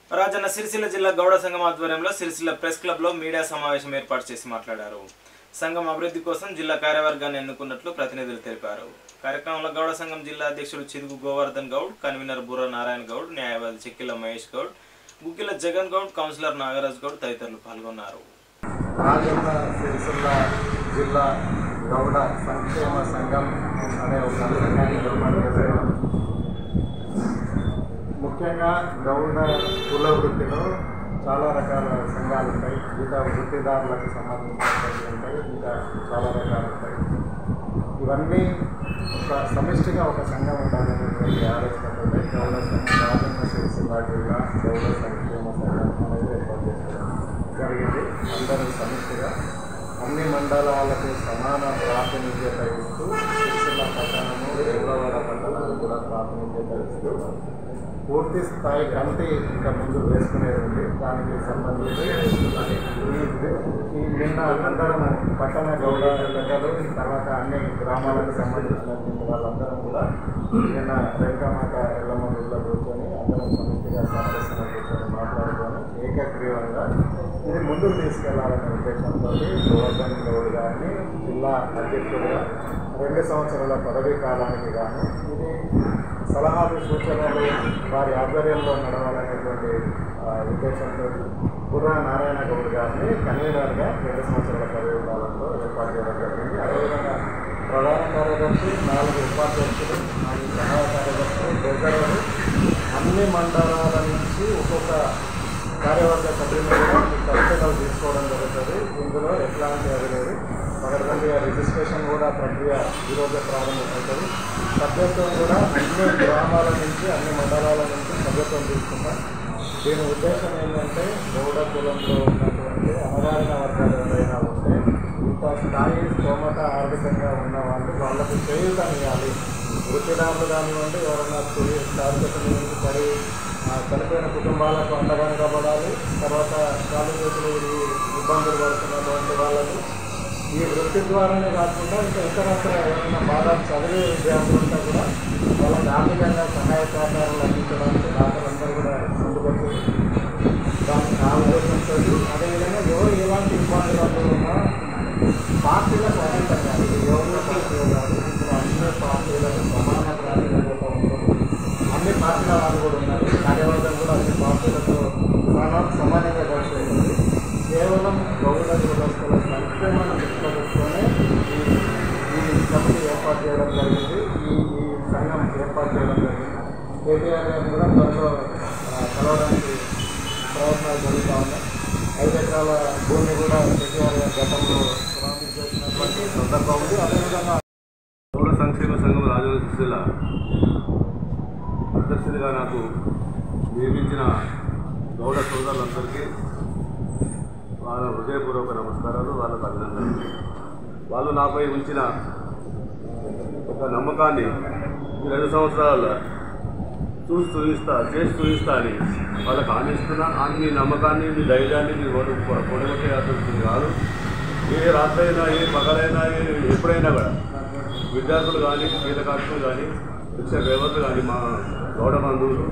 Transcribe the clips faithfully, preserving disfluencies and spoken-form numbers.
రాజన్న సిరిసిల్ల జిల్లా గౌడ సంఘం ఆధ్వర్యంలో సిరిసిల్ల ప్రెస్ క్లబ్ లో మీడియా సమావేశం ఏర్పాటు చేసి మాట్లాడారు. సంఘం అభివృద్ధి కోసం జిల్లా కార్యవర్గాన్ని ఎన్నుకున్నట్లు ప్రతినిధులు తెలిపారు. కార్యక్రమంలో గౌడ సంఘం జిల్లా అధ్యక్షుడు చిదుగు గోవర్ధన్ గౌడ్, కన్వీనర్ బుర్ర నారాయణ గౌడ్, న్యాయవాది చెక్కిల మహేష్ గౌడ్, గుగ్గిల జగన్ గౌడ్, కౌన్సిలర్ నాగరాజ్ గౌడ్ తదితరులు పాల్గొన్నారు. రాజన్న సిరిసిల్ల జిల్లా గౌడ సంక్షేమ సంఘం అనే ఒక సంఘాన్ని ఏర్పాటు చేశారు. ముఖ్యంగా గౌడ కుల వృత్తిలో చాలా రకాల సంఘాలు ఉంటాయి. ఇంకా వృత్తిదారులకు సంబంధించినవి ఉంటాయి, ఇంకా చాలా రకాలు ఉంటాయి. ఇవన్నీ ఒక సమిష్టిగా ఒక సంఘం ఉండాలనేటువంటి ఆలోచనతో గౌడ సంఘం రాజన్న సిరిసిల్ల జిల్లా గౌడ సంక్షేమ సంఘం అనేది ఏర్పాటు చేశారు జరిగింది. అందరూ సమిష్టిగా అన్ని మండలాలకు సమాన ప్రాతినిధ్యత ఇస్తూ సిరిసిల్ల పట్టణము వేములవాడ పట్టణాలు కూడా ప్రాతినిధ్యత ఇస్తూ పూర్తి స్థాయి కమిటీ ఇంకా ముందు వేసుకునేది ఉంది. దానికి సంబంధించి ఈ నిన్న అందరం పట్టణ గౌడ పెద్దలు, తర్వాత అన్ని గ్రామాలకు సంబంధించినటువంటి వాళ్ళందరం కూడా నిన్న రేఖామాత ఎల్లమ్మ గుడిలో కూర్చొని అందరం సమిష్టిగా సమావేశంగా కూర్చొని మాట్లాడుకొని ఏకగ్రీవంగా ఇది ముందుకు తీసుకెళ్లాలనే ఉద్దేశంతో గోవర్ధన్ గౌడ్ గారిని జిల్లా అధ్యక్షుడిగా రెండు సంవత్సరాల పదవీ కాలానికి గాను ఇది సలహాలు సూచనలు వారి ఆధ్వర్యంలో నడవాలనేటువంటి ఉద్దేశంతో బుర్రా నారాయణ గౌడ్ గారిని కన్వీనర్గా రెండు సంవత్సరాల పదవీ కాలంలో ఏర్పాటు చేయడం జరిగింది. అదేవిధంగా ప్రధాన కార్యదర్శి, నాలుగు ఉపాధ్యక్షులు, నాలుగు సహాయ కార్యదర్శులు, ట్రెజరర్లు, అన్ని మండలాల నుంచి ఒక్కొక్క కార్యవర్గ సభ్యులు కూడా ఈ కవితలు తీసుకోవడం జరుగుతుంది. ఇందులో ఎట్లాంటి అది లేదు. పగడబండిగా రిజిస్ట్రేషన్ కూడా ప్రక్రియ ఈరోజే ప్రారంభమవుతుంది. సభ్యత్వం కూడా అన్ని గ్రామాల నుంచి అన్ని మండలాల నుంచి సభ్యత్వం తీసుకుంటాం. దీని ఉద్దేశం ఏంటంటే గౌడ కులంలో ఉన్నటువంటి అణగారిన వర్గాలు ఎవరైనా ఉంటే ఇంత స్థాయి స్తోమత ఆర్థికంగా ఉన్న వాళ్ళు వాళ్ళకు చేయూతనియాలి. వృత్తిదారులు కానివ్వండి, ఎవరైనా స్థానికత నుంచి పడి చనిపోయిన కుటుంబాలకు అండగా నిలబడాలి. తర్వాత కాలు చేతులు ఇబ్బందులు పడుతున్నటువంటి వాళ్ళకు ఈ వృత్తి ద్వారానే కాకుండా ఇంకా ఇతరత్ర ఎవరైనా బాగా చదివే విద్యార్థులు ఉంటే కూడా వాళ్ళకి ఆర్థికంగా సహాయ సహకారాలు అందించడానికి దాతలందరూ కూడా ముందుకొచ్చి దానికి ఆ ఉద్దేశంతో అదేవిధంగా ఎవరు ఎలాంటి ఇబ్బందులు ఉన్నా పార్టీలకు అతీతంగా ఎవరు ఉపయోగాలు ఇప్పుడు అన్ని పార్టీలకు సమాన ప్రాధాన్యత ఉంటుంది. అన్ని పార్టీల వాళ్ళు కూడా ఉన్నారు. కార్యవర్గం కూడా అన్ని పార్టీలతో సమానంగా కలిసి కేవలం గౌడ కులస్తుల సంక్షేమాన్ని దృష్టిలో పెట్టుకొని ఈ కమిటీ ఏర్పాటు చేయడం జరిగింది. ఈ ఈ సంఘం ఏర్పాటు చేయడం జరిగింది. కేటీఆర్ గారిని కూడా త్వరలో కలవడానికి ప్రయత్నాలు జరుగుతూ ఉన్నాయి. ఐదు ఎకరాల భూమి కూడా కేటీఆర్ గారి గతంలో ప్రారంభించేసినటువంటి సందర్భం ఉంది. అదేవిధంగా గౌడ సంక్షేమ సంఘం రాజన్న సిరిసిల్ల అధ్యక్షుడిగా నాకు నియమించిన గౌడ సోదరులందరికీ వాళ్ళ హృదయపూర్వక నమస్కారాలు, వాళ్ళకు అభినందనలు. వాళ్ళు నాపై ఉంచిన ఒక నమ్మకాన్ని ఈ రెండు సంవత్సరాల చూసి చూపిస్తా చేసి చూపిస్తా అని వాళ్ళకి హామీ ఇస్తున్నా. మీ నమ్మకాన్ని, మీ ధైర్యాన్ని మీరు కొనగొట్టేయాల్సింది కాదు. ఏ రాత్రైనా, ఏ పగలైనా, ఎప్పుడైనా కూడా విద్యార్థులు కానీ, క్రీడాకారులు కానీ, శిక్షణ డ్రైవర్లు కానీ, మా గౌడ బంధువులు,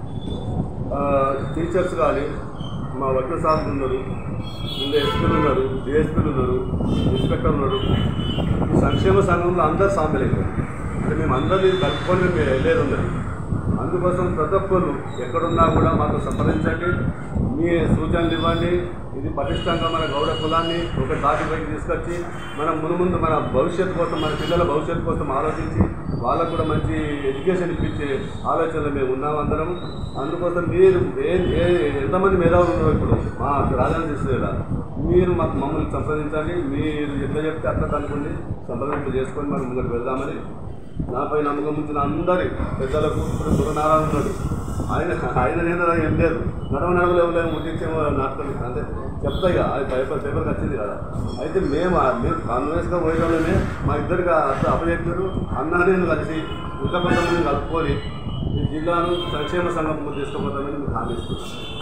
టీచర్స్ కానీ, మా వకీల్ సార్లు ఉన్నారు, ముందు ఎస్పీలు ఉన్నారు, డిఎస్పీలు ఉన్నారు, ఇన్స్పెక్టర్లు ఉన్నారు. ఈ సంక్షేమ సంఘంలో అందరూ సాధ్యలేదు. అంటే మేము అందరినీ కలుపుకొని మేము వెళ్ళేది ఉన్నది. అందుకోసం ప్రతి ఒక్కరు ఎక్కడున్నా కూడా మాకు సంప్రదించండి, మీ సూచనలు ఇవ్వండి. ఇది పటిష్టంగా మన గౌడ కులాన్ని ఒక తాటిపైకి తీసుకొచ్చి మనం ముందు ముందు మన భవిష్యత్తు కోసం, మన పిల్లల భవిష్యత్తు కోసం ఆలోచించి వాళ్ళకు కూడా మంచి ఎడ్యుకేషన్ ఇప్పించే ఆలోచనలు మేము ఉన్నాం అందరం. అందుకోసం మీరు ఏ ఏ ఎంతమంది మేధావులు ఉన్నారో ఇప్పుడు మా రాజన్న సిరిసిల్ల మీరు మాకు మమ్మల్ని సంప్రదించండి. మీరు ఎట్లా చెప్తే అట్లా కనుక్కోండి, సంప్రదింపులు చేసుకొని మనం ముందుకు వెళ్దామని నాపై నమ్మకం ఉంచిన అందరి పెద్దలకు. ఇప్పుడు గురునారాయణ ఉన్నాడు, ఆయన ఆయన నేను ఏం లేదు, నడవ నడవలేవు ముట్టించేమో నాటుకోండి అంటే చెప్తాయి కదా, అది పేపర్ పేపర్కి వచ్చింది కదా. అయితే మేము మేము కాన్ఫరెన్స్గా పోయేటోళ్ళమే మా ఇద్దరికి అర్థం అప్పచెప్పారు. అన్నా నేను కలిసి ఇంకా కొంతమంది కలుపుకొని ఈ జిల్లాను సంక్షేమ సంఘం తీసుకుపోతామని మీకు హామీ ఇస్తున్నాను.